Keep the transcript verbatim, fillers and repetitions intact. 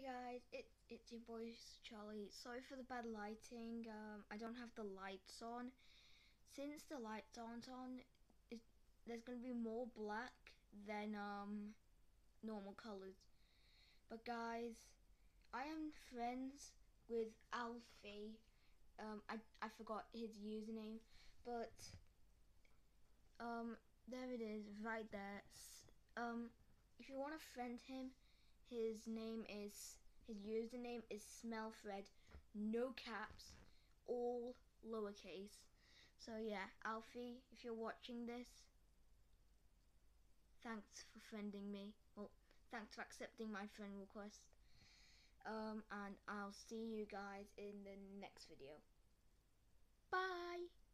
guys, it, it's your boy Charlie. Sorry for the bad lighting. Um, I don't have the lights on. Since the lights aren't on, it, there's going to be more black than um, normal colors. But guys, I am friends with Alfie. Um, I, I forgot his username, but um, there it is, right there. Um, if you want to friend him, his name is, his username is Smellfred, no caps, all lowercase. So yeah, Alfie, if you're watching this, thanks for friending me. Well, thanks for accepting my friend request. Um, and I'll see you guys in the next video. Bye!